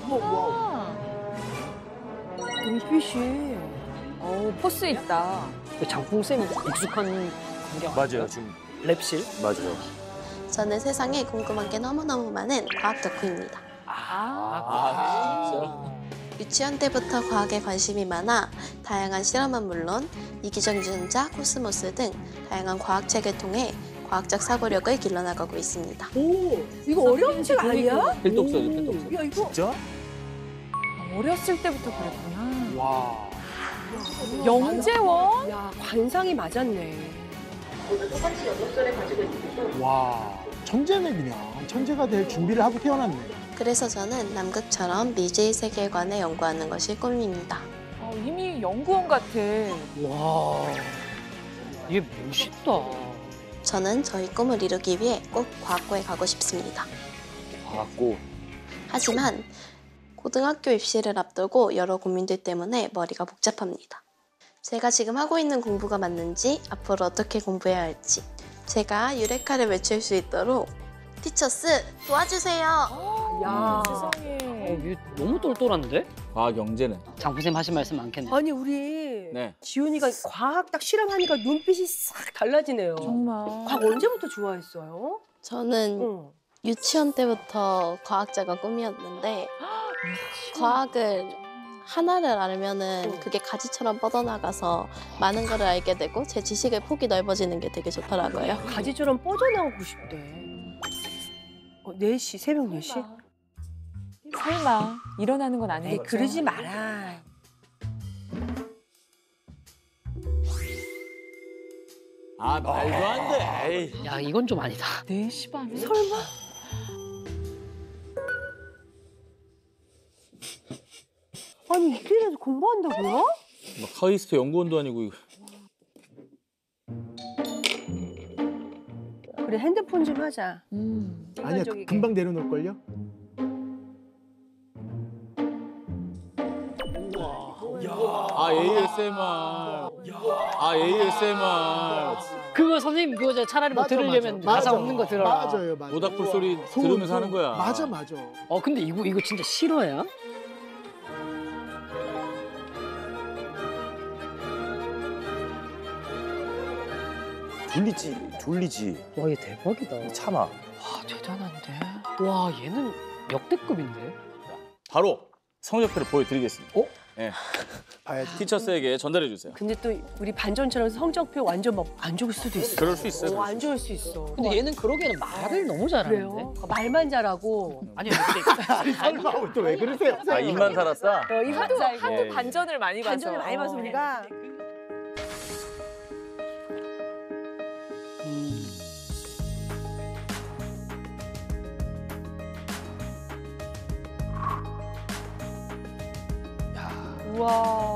눈빛이. 포스 있다. 장풍 쌤 익숙한 광경. 맞아요, 지금. 랩실. 맞아요. 저는 세상에 궁금한 게 너무너무 많은 과학 덕후입니다. 진짜? 유치원 때부터 과학에 관심이 많아 다양한 실험은 물론 이기적 유전자, 코스모스 등 다양한 과학책을 통해 과학적 사고력을 길러나가고 있습니다. 오, 이거 어려운 책 아니야? 필독서죠, 필독서. 야, 이거. 진짜? 어렸을 때부터 그랬구나. 와. 영재원? 야, 관상이 맞았네. 와, 천재네 그냥. 천재가 될 준비를 하고 태어났네. 그래서 저는 남극처럼 미지의 세계관을 연구하는 것이 꿈입니다. 이미 연구원 같아. 와, 이게 멋있다. 저는 저희 꿈을 이루기 위해 꼭 과학고에 가고 싶습니다. 과학고. 하지만 고등학교 입시를 앞두고 여러 고민들 때문에 머리가 복잡합니다. 제가 지금 하고 있는 공부가 맞는지, 앞으로 어떻게 공부해야 할지, 제가 유레카를 외칠 수 있도록 티처스 도와주세요. 야, 세상에. 이게 너무 똘똘한데? 과학 영재는. 장풍쌤 하신 말씀 많겠네. 아니 우리 네. 지훈이가 과학 딱 실험하니까 눈빛이 싹 달라지네요. 정말. 과학 언제부터 좋아했어요? 저는 응. 유치원 때부터 과학자가 꿈이었는데 과학을 하나를 알면은 그게 가지처럼 뻗어나가서 많은 걸 알게 되고 제 지식의 폭이 넓어지는 게 되게 좋더라고요. 가지처럼 뻗어나오고 싶대. 4시, 새벽 4시? 설마 일어나는 건 아니겠죠? 그러지 마라. 아, 말도 안 돼. 에이. 야, 이건 좀 아니다. 4시 반에? 설마? 아니 이때라도 공부한다고요? 막 카이스트 연구원도 아니고 이거. 그래 핸드폰 좀 하자. 아니야, 인간적이게. 금방 내려놓을걸요? 아, ASMR. 아, ASMR. 그거 선생님 그거 차라리 뭐 들으려면 가사 없는 거 들어라. 맞아요, 맞아요. 모닥불 소리 소음, 들으면서 소음. 하는 거야. 맞아, 맞아. 근데 이거 진짜 실화야? 졸리지. 와, 얘 대박이다. 참아. 와, 대단한데. 와, 얘는 역대급인데. 바로 성적표를 보여드리겠습니다. 네. 봐야지. 티처스에게 전달해 주세요. 근데 또 우리 반전처럼 성적표 완전 막 안 좋을 수도 있어. 그럴 수 있어요. 안 좋을 수 있어. 근데 얘는 그러기에는 말을 너무 잘하는데. 그래요? 말만 잘하고. 아니, 근데 설마 또 왜 그러세요? 아, 입만 살았어? 이 한살 하도 예. 반전을 많이 봐서. 반전을 많이 봐서 우리가. 우와.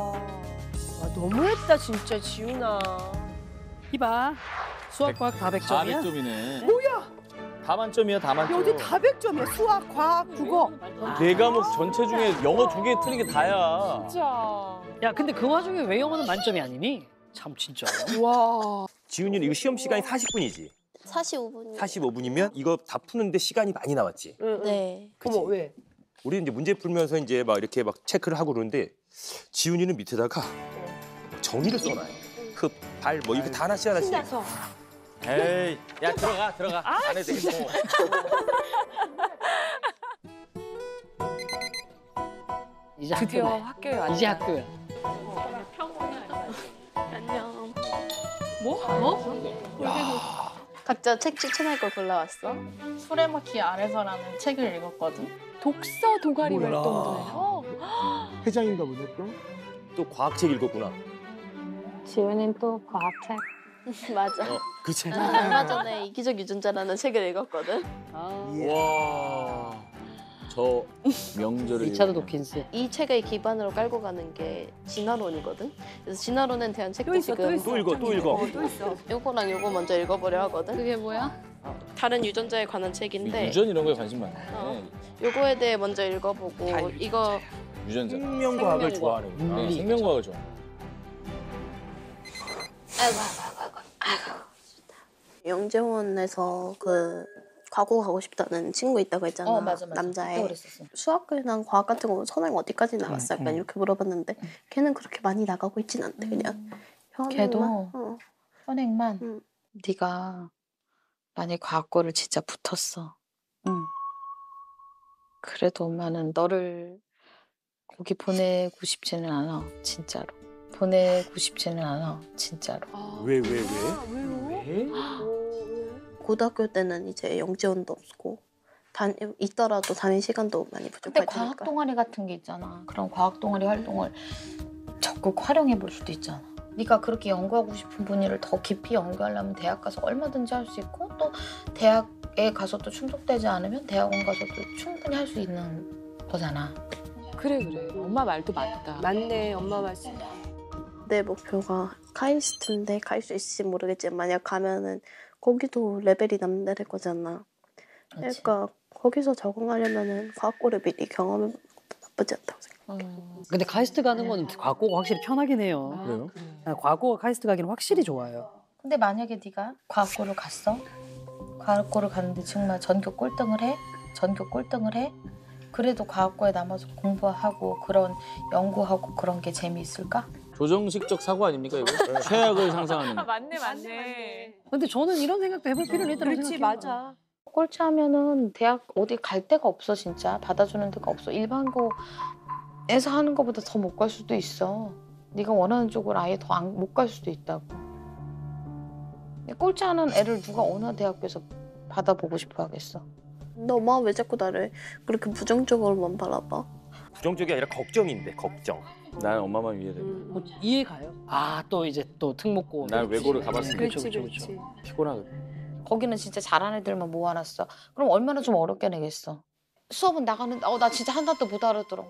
너무했다 진짜 지훈아. 이봐. 수학과학 다 100점이야? 400점이네. 뭐야? 다 만점이야, 다 만점. 여기 다 100점이야. 수학, 과학, 국어. 네 과목 전체 중에 영어 2개 틀린 게 다야. 진짜. 야, 근데 그 와중에 왜 영어는 만점이 아니니? 참 진짜. 와. 지훈이는 이거 시험 시간이 40분이지? 45분이요. 45분이면 이거 다 푸는데 시간이 많이 남았지? 네. 그치? 어머 왜? 우리 이제 문제 풀면서 이제 막 이렇게 막 체크를 하고 그러는데 지훈이는 밑에다가 정의를 써놔요. 흡, 발, 뭐 이거 다 하나씩 하나씩. 신나서. 에이, 야 들어가. 안 해도 되겠어. 이제 드디어 학교네. 학교에 왔다. 이제 학교야. 안녕. 뭐? 각자 책 추천할 걸 골라왔어? 수레바퀴 아래서라는 책을 읽었거든. 독서 동아리 뭐야. 활동도 해요. 회장인가 보네 또. 또 과학책 읽었구나. 지훈이는 또 과학책. 맞아. 그치? 얼마 전에 이기적 유전자라는 책을 읽었거든. 와, 저 명절을. 리차드 도킨스. 이 책을 기반으로 깔고 가는 게 진화론이거든. 그래서 진화론에 대한 책도 또 있어, 지금 또 읽어, 또 읽어. 또 있어. 요거랑 요거 먼저 읽어보려 하거든. 그게 뭐야? 다른 유전자에 관한 책인데 유전 이런 거에 관심 많네. 요거에 대해 먼저 읽어보고 이거 유전자. 생명과학을 좋아하는 아, 물리. 생명과학을 좋아. 아이고. 영재원에서 그 과고 가고 싶다는 친구 있다고 했잖아. 맞아. 남자애. 그랬었어. 수학이랑 과학 같은 거 선행 어디까지 나갔어? 약간 응. 이렇게 물어봤는데 걔는 그렇게 많이 나가고 있진 않대. 그냥 걔도 현행만. 선행만. 응. 네가 만약 과학고를 진짜 붙었어. 응. 그래도 엄마는 너를 거기 보내고 싶지는 않아. 진짜로. 보내고 싶지는 않아. 진짜로. 왜? 고등학교 때는 이제 영재원도 없고 있더라도 다닐 시간도 많이 근데 부족할 과학 테니까. 동아리 같은 게 있잖아. 그런 과학 동아리 활동을 적극 활용해 볼 수도 있잖아. 네가 그렇게 연구하고 싶은 분야를 더 깊이 연구하려면 대학 가서 얼마든지 할 수 있고 또 대학에 가서도 충족되지 않으면 대학원 가서도 충분히 할 수 있는 거잖아. 그래. 엄마 말도 맞다. 맞네, 엄마 말씀. 내 목표가 카이스트인데 갈 수 있을지 모르겠지만 만약 가면은 거기도 레벨이 남다를 거잖아. 그렇지. 그러니까 거기서 적응하려면은 과학고를 미리 경험해보는 것도 나쁘지 않다고 생각해. 근데 카이스트 가는 거는 과거가 확실히 편하긴 해요. 그래요? 과거가 카이스트 가기는 확실히 좋아요. 근데 만약에 네가 과학고를 갔어? 과학고를 갔는데 정말 전교 꼴등을 해? 그래도 과학고에 남아서 공부하고 그런 연구하고 그런 게 재미있을까? 조정식적 사고 아닙니까 이거? 최악을 상상하는. 맞네. 근데 저는 이런 생각도 해볼 필요는 있다고 그렇지, 생각해요. 맞아. 꼴찌하면은 대학 어디 갈 데가 없어 진짜. 받아주는 데가 없어. 일반고에서 하는 것보다 더 못 갈 수도 있어. 네가 원하는 쪽으로 아예 더 못 갈 수도 있다고. 꼴찌하는 애를 누가 어느 대학교에서 받아보고 싶어 하겠어. 너 엄마 왜 자꾸 나를 그렇게 부정적으로만 바라봐? 부정적이 아니라 걱정인데 걱정. 난 엄마만 위해 돼. 뭐 이해가요? 아, 또 이제 또 특목고. 난 외고를 가봤으니까. 그렇지. 피곤하거든. 거기는 진짜 잘하는 애들만 모아놨어. 그럼 얼마나 좀 어렵게 내겠어. 수업은 나가는데 나 진짜 한단도 못 알아들어.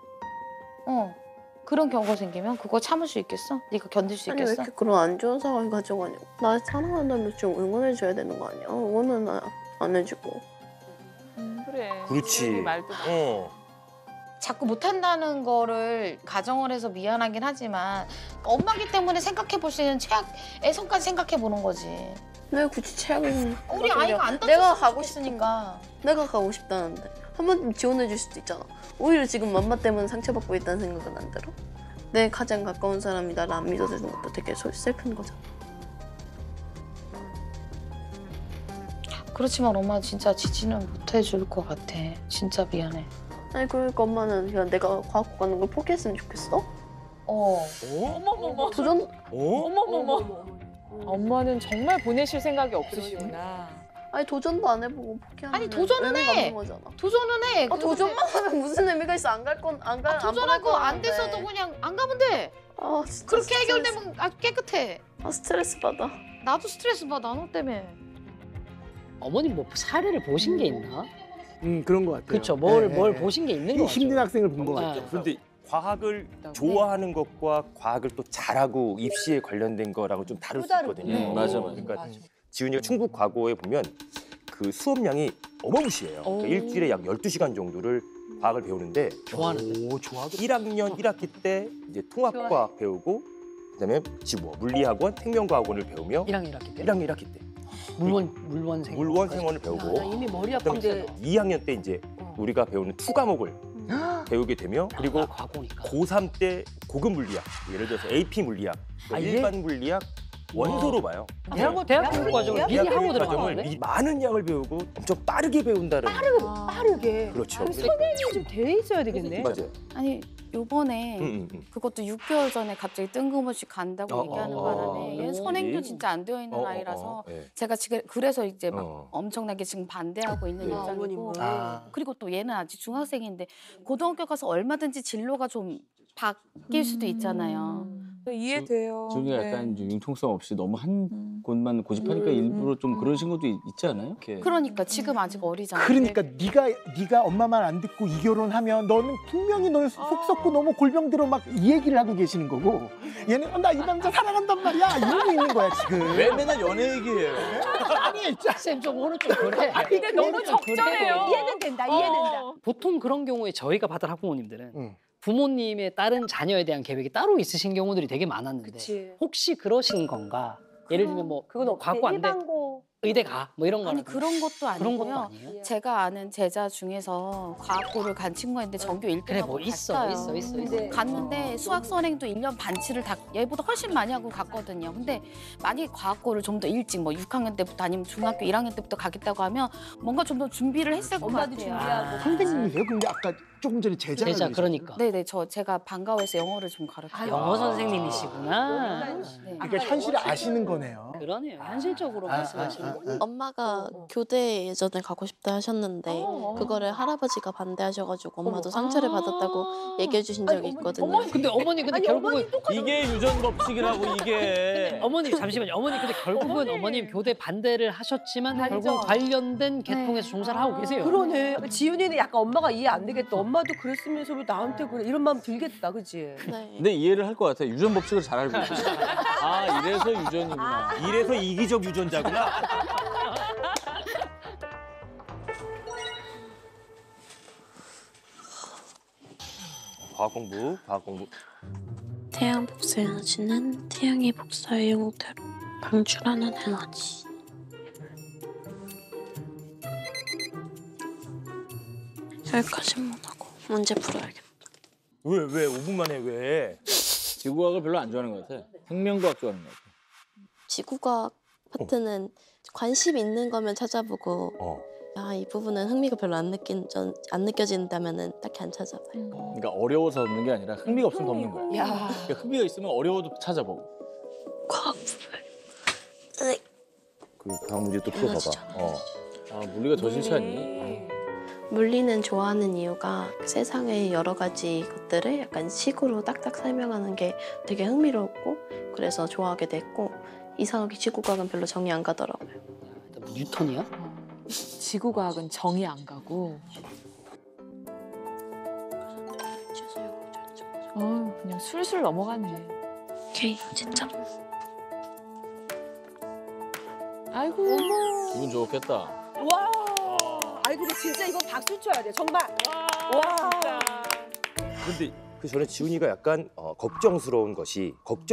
그런 경우가 생기면 그거 참을 수 있겠어? 네가 견딜 수 아니 왜 있겠어? 이렇게 그런 안 좋은 상황이 가져가냐고. 나 사랑한다면 좀 응원해줘야 되는 거 아니야? 응원은 안 해주고. 그래. 그렇지. 말도 맞아. 자꾸 못한다는 거를 가정을 해서 미안하긴 하지만 엄마기 때문에 생각해 볼 수 있는 최악의 선까지 생각해 보는 거지. 왜 굳이 최악인 우리 아이가 안 내가 다쳤으면 가고 좋겠으니까. 내가 가고 싶다는데 한 번쯤 지원해줄 수도 있잖아. 오히려 지금 맘마 때문에 상처받고 있다는 생각은 안 들어? 내 가장 가까운 사람이 나를 안 믿어주는 것도 되게 슬픈 거잖아. 그렇지만 엄마 진짜 지지는 못 해줄 것 같아. 진짜 미안해. 아니 그러니까 엄마는 그냥 내가 과학고 가는 걸 포기했으면 좋겠어? 어머머머. 도전? 어머머머. 엄마는 정말 보내실 생각이 없으시구나. 아니 도전도 안 해보고 포기하는 아니, 도전은 의미가 해. 없는 거잖아. 도전은 해. 도전만 하면 무슨 의미가 있어? 안 갈 건 안 갈. 안 도전하고 보낼 안 거라는데. 돼서도 그냥 안 가면 돼. 아 진짜 그렇게 스트레스. 해결되면 아주 깨끗해. 아 스트레스 받아. 나도 스트레스 받아 너 때문에. 어머님 뭐 사례를 보신 게 있나? 그런 것 같아요. 그렇죠. 뭘 네. 보신 게 있는 거 같죠. 힘든 학생을 본 것 아. 같아요. 그런데 과학을 좋아하는 것과 과학을 또 잘하고 입시에 관련된 거라고 좀 다를 수 있거든요. 맞아. 그러니까 지훈이가 충북 과고에 보면 그 수업량이 어마무시해요. 그러니까 일주일에 약 12시간 정도를 과학을 배우는데 좋아하는데. 오, 좋아하겠다. 1학년 1학기 때 이제 통합과학 배우고 그다음에 지금 물리학원, 생명과학원을 배우며 1학년 1학기 때. 1학년 1학기 때 물원생. 물원생원을 배우고 나 이미 머리 그다음에 아픈데 2학년 때 이제 우리가 배우는 투 과목을 배우게 되며 그리고 과거니까. 고3 때 고급 물리학, 예를 들어서 AP 물리학, 또 아, 일반 물리학 원소로 봐요. 대학 공부 과정을 미리 하고 과정을 들어가는데. 많은 양을 배우고 엄청 빠르게 배운다는. 빠르게. 그렇죠. 선생님이 좀 돼 있어야 되겠네. 맞아요. 아니 요번에 그것도 6개월 전에 갑자기 뜬금없이 간다고 얘기하는 바람에 얘는 선행도 진짜 안 되어 있는 아이라서 네. 제가 지금 그래서 이제 막 엄청나게 지금 반대하고 있는 입장이고 그리고 또 얘는 아직 중학생인데 고등학교 가서 얼마든지 진로가 좀 바뀔 수도 있잖아요. 이해돼요. 지훈이가 네. 약간 좀 융통성 없이 너무 한 곳만 고집하니까 일부러 좀 그러신 것도 있지 않아요? 이렇게. 그러니까 지금 아직 어리잖아. 그러니까 네가 엄마 말 안 듣고 이 결혼하면 너는 분명히 너를 속 썩고 너무 골병들어 막 이 얘기를 하고 계시는 거고 얘는 나 이 남자 사랑한단 말이야 이러고 있는 거야 지금. 왜 맨날 연애 얘기해요? 아니 진짜. 쌤좀 오늘 좀 그래. 근데 너무 오늘 좀 그래요. 적절해요. 이해는 된다, 이해된다. 보통 그런 경우에 저희가 받은 학부모님들은 부모님의 다른 자녀에 대한 계획이 따로 있으신 경우들이 되게 많았는데 그치. 혹시 그러신 건가? 예를 들면 뭐 그건 없대. 과거 안 돼. 일반고. 의대 가 뭐 이런 거 아니 그런 것도 그런 것도 아니고요. 아니에요. 제가 아는 제자 중에서 과학고를 간 친구가 있는데 전교 1등하고 그래 뭐 있어. 갔는데 수학 선행도 1년 반치를 다 얘보다 훨씬 많이 하고 갔거든요. 근데 만약에 과학고를 좀 더 일찍 뭐 6학년 때부터 아니면 중학교 1학년 때부터 가겠다고 하면 뭔가 좀 더 준비를 했을 것 같아요. 준비하고. 선생님이세요? 근데 아까 조금 전에 제자가 제자 계셨어요? 그러니까. 네네 제가 방과후에서 영어를 좀 가르쳐요. 영어 선생님이시구나. 네. 그러니까 현실을 아시는 거네요. 그러네요. 현실적으로 말씀하시는 거. 엄마가 교대 예전에 가고 싶다 하셨는데 그거를 할아버지가 반대하셔가지고 엄마도 상처를 받았다고 얘기해 주신 적이 있거든요. 근데 어머니 근데 결국은 이게 유전 법칙이라고 이게. 어머니 잠시만요. 어머니 근데 결국은 어머님 교대 반대를 하셨지만 결국 관련된 계통에서 종사를 하고 계세요. 그러네. 지윤이는 약간 엄마가 이해 안 되겠다. 엄마도 그랬으면서 왜 나한테 그래? 이런 마음 들겠다, 그치? 네. 근데 이해를 할 것 같아. 유전 법칙을 잘 알고 있어. 아 이래서 유전이구나. 이래서 이기적 유전자구나. 과학 공부. 태양 복사 에너지는 태양의 복사의 형태로 방출하는 에너지. 여기까지만 하고 문제 풀어야겠다. 왜 5분 만에 왜? 지구과학을 별로 안 좋아하는 것 같아. 생명과학 좋아하는 것 같아. 지구과학 파트는 관심 있는 거면 찾아보고 이 부분은 흥미가 별로 안 느껴진다면은 딱히 안 찾아봐요. 그러니까 어려워서 없는 게 아니라 흥미가 없으면 없는 거야. 그러니까 흥미가 있으면 어려워도 찾아보고. 과학 부분. 그 다음 문제 또 풀어봐봐. 아 물리가 더 싫지 않니? 물리는 좋아하는 이유가 세상의 여러 가지 것들을 약간 식으로 딱딱 설명하는 게 되게 흥미롭고 그래서 좋아하게 됐고 이상하게 지구과학은 별로 정이 안 가더라고요. 뉴턴이야? 지구과학은 정이 안 가고. 그냥 술술 넘어가네. 오케이, 진짜. 아이고. 기분 좋겠다. 와. 아이 근데 진짜 이건 박수 쳐야 돼. 정말. 와. 근데 그 전에 지훈이가 약간 걱정스러운 것이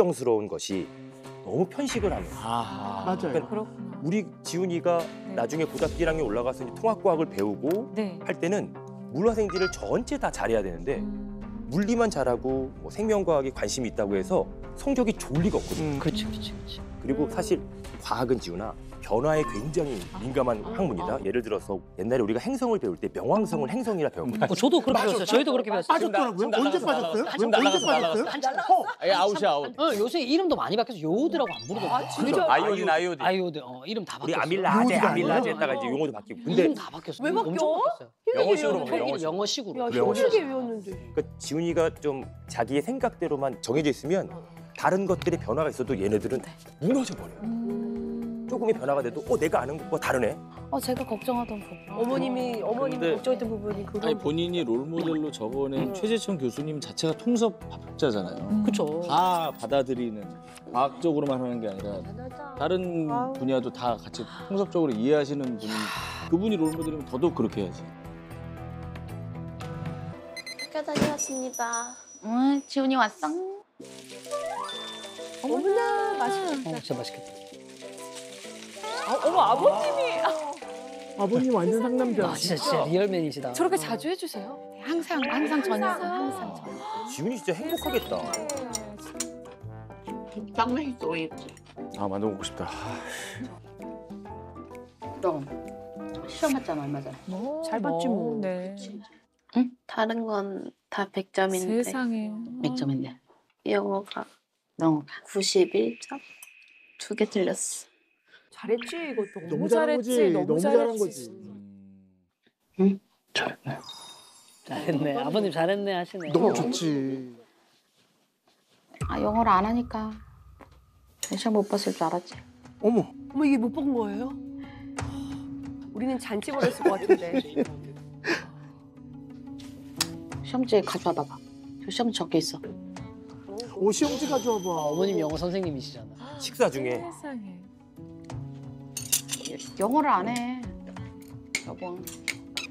너무 편식을 하는 거야. 맞아요. 그러니까 우리 지훈이가 나중에 고등학교 1학년 올라가서 이제 통합과학을 배우고 할 때는 물화생지를 전체 다 잘해야 되는데 물리만 잘하고 뭐 생명과학에 관심이 있다고 해서 성적이 좋을 리가 없거든. 그렇지. 그리고 사실 과학은 지훈아 변화에 굉장히 민감한 학문이다. 예를 들어서 옛날에 우리가 행성을 배울 때 명왕성을 행성이라 배웠거든. 저도 그렇게 배웠어요. 저희도 그렇게 배웠어요. 빠졌더라고요? 언제 빠졌어요? 지금 언제 날라갔어. 빠졌어요? 아웃이야 아웃. 요새 이름도 많이 바뀌어서 요드라고 안 부르더라고요. 진짜? 아이오딘. 아이오드. 이름 다 우리 바뀌었어요. 아밀라제 했다가 이제 용어도 바뀌고. 근데 이름 다 바뀌었어요. 왜 바뀌어? 엄청 바뀌었어요. 영어식으로 뭐 먹어. 영어식으로. 야, 그래요. 힘들게 외웠는데. 그러니까 지훈이가 좀 자기의 생각대로만 정해져 있으면 다른 것들의 변화가 있어도 얘네들은 무너져 버려요. 조금의 변화가 돼도 내가 아는 것과 다르네. 제가 걱정하던 부분. 어머님이 근데- 걱정했던 부분이 그거. 아니 본인이 롤모델로 적어낸 최재천 교수님 자체가 통섭학자잖아요. 그렇죠. 다 받아들이는 과학적으로만 하는 게 아니라 다른 분야도 다 같이 통섭적으로 이해하시는 분이 그분이 롤모델이면 더더욱 그렇게 해야지. 학교 다녀왔습니다. 지훈이 왔어? 어머나 맛있겠다. 진짜 맛있겠다. 어머 아버님이 아버님 완전 상남자. 진짜 리얼맨이시다. 저렇게 자주 해주세요? 항상 저녁 항상 저녁. 지훈이 진짜 행복하겠다. 아 만두 먹고 싶다. 너 시험했잖아 얼마 전에. 잘 봤지 뭐. 네. 다른 건 다 100점인데 세상에. 몇 점인데? 영어가 영어가. 91점? 2개 틀렸어. 잘했지 이것도. 너무 잘한 거지. 너무 잘한 거지. 잘했네. 아버님 잘했네 하시네. 너무 좋지. 영어를 안 하니까 시험 못 봤을 줄 알았지. 어머. 어머 이게 못 본 거예요? 우리는 잔치 벌였을 것 같은데. 시험지 가져와 봐봐. 저 시험 적혀 있어. 오 시험지 가져와봐. 어머님 영어 선생님이시잖아. 식사 중에 세상에. 영어를 안 해. 여보.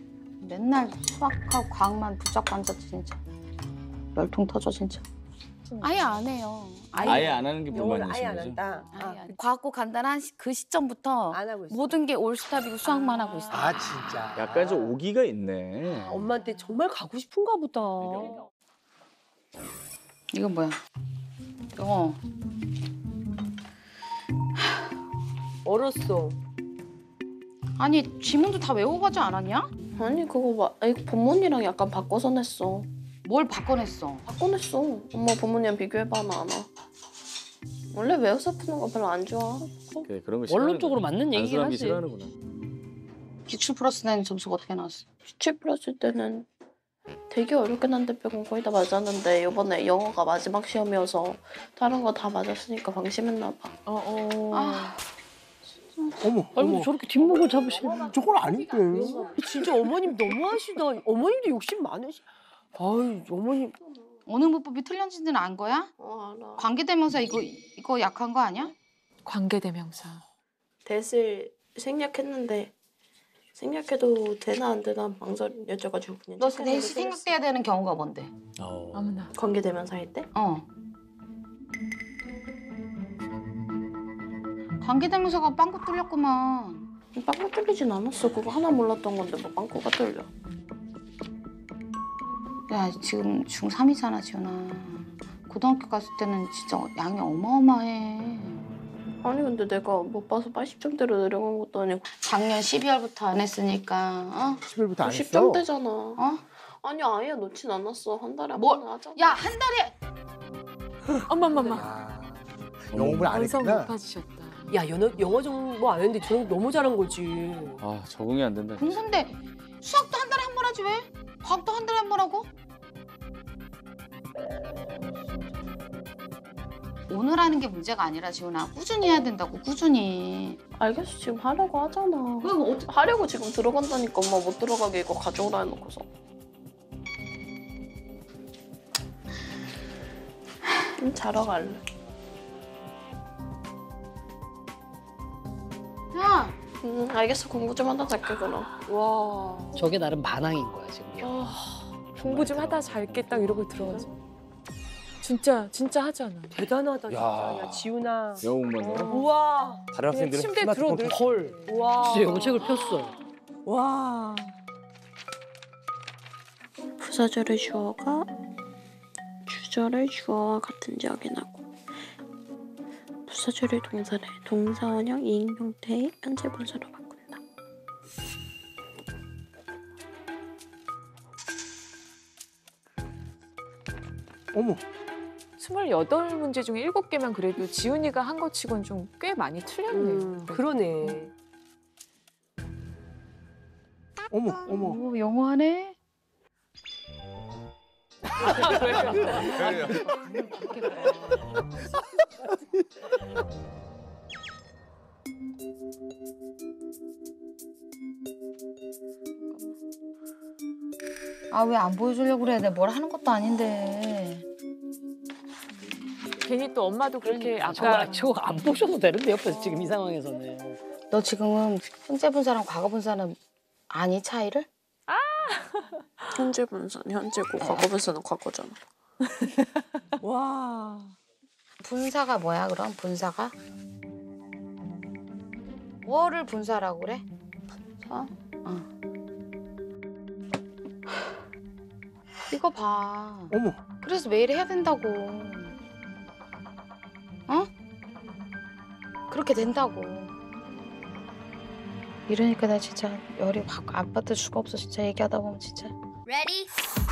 맨날 수학하고 과학만 붙잡고 앉았지 진짜. 열통 터져 진짜. 하시는 아예 거예요? 안 해요. 아예 안 하는 게 영어를 불만이신 아예 안 거죠? 한다. 아예 안 해요. 과학고 간다는 그 시점부터 안 하고 있어. 모든 게 올스탑이고 수학만 하고 있어요. 아 진짜. 약간 좀 오기가 있네. 엄마한테 정말 가고 싶은가 보다. 이건 뭐야? 영어. 얼었어. 아니 지문도 다 외워가지 않았냐? 아니 그거 이거 본문이랑 약간 바꿔서 냈어. 뭘 바꿔냈어? 바꿔냈어. 엄마 본문이랑 비교해봐 나 알아. 원래 외워서 푸는 거 별로 안 좋아. 그래, 그런 거 원론적으로 맞는 얘기긴 단순한 게 하지. 싫어하는구나. 기출 플러스 낸 점수가 어떻게 나왔어? 기출 풀었을 때는 되게 어렵긴 한데 빼곤 거의 다 맞았는데 이번에 영어가 마지막 시험이어서 다른 거 다 맞았으니까 방심했나 봐. 아, 어머 아니 근데 어머. 저렇게 뒷목을 잡으시면 저건 아닌데. 진짜 어머님 너무하시다. 어머님도 욕심 많으시. 아유 어머님. 어느 문법이 틀렸는지는 안 거야? 알아. 관계대명사 이거 약한 거 아니야? 관계대명사. 대을 생략했는데 생략해도 되나 안 되나 망설여져가지고 그냥 너 책상에다 대시 쓰였어. 생각돼야 되는 경우가 뭔데? 아무나. 관계대명사 할 때? 관계대명사가 빵꾸 뚫렸구만. 빵꾸 뚫리진 않았어. 그거 하나 몰랐던 건데 뭐 빵꾸가 뚫려. 야 지금 중3이잖아 지훈아. 고등학교 갔을 때는 진짜 양이 어마어마해. 아니 근데 내가 못 봐서 80점대로 내려간 것도 아니고 작년 12월부터 안 했으니까 10일부터 안 했어. 10점대잖아. 어? 아니 아예 놓진 않았어. 한 달에 한 뭘? 번 하잖아. 야 한 달에 엄마엄마. 아, 영업을 안 완성 했구나. 높아지셨다. 야 영어 정보 안 했는데 저런 거 너무 잘한 거지. 아 적응이 안 된다. 공부인데 수학도 한 달에 한 번 하지 왜? 과학도 한 달에 한 번 하고? 오늘 하는 게 문제가 아니라 지훈아 꾸준히 해야 된다고 꾸준히. 알겠어. 지금 하려고 하잖아. 하려고 지금 들어간다니까 엄마 못 들어가게 이거 가져오라 해놓고서. 자러 갈래. 야 알겠어. 공부 좀 하다 잘게 그럼. 와. 저게 나름 반항인 거야 지금. 공부 좀 하다 잘게 딱 이러고 들어가지. 진짜 하잖아. 대단하다 진짜. 야. 야 지훈아. 영웅만 우와. 다른 학생들은 침대에 스마트폰 들어 헐. 와. 진짜 영어책을 폈어. 와. 부사절의 주어가 주절의 주어와 같은지 확인하고 부사절의 동사를 동사원형 이행 형태의 현재 분사로 바꾼다. 어머. 28문제 중에 7개면 그래도 지훈이가 한 거 치곤 좀 꽤 많이 틀렸네. 그러네. 어머 어머. 오, 영어 하네? 아 왜 안 보여주려고 그래? 내가 뭘 하는 것도 아닌데. 괜히 또 엄마도 그렇게 저거 안 보셔도 되는데 옆에서 지금 이 상황에서는. 너 지금 현재 분사랑 과거 분사는 아니 차이를? 현재 분사는 현재고 과거 분사는 과거잖아. 와. 분사가 뭐야 그럼 분사가? 뭐를 분사라고 그래? 사? 이거 봐. 어머. 그래서 매일 해야 된다고. 어? 그렇게 된다고. 이러니까 나 진짜 열이 확 안 받을 수가 없어 진짜 얘기하다 보면 진짜. Ready?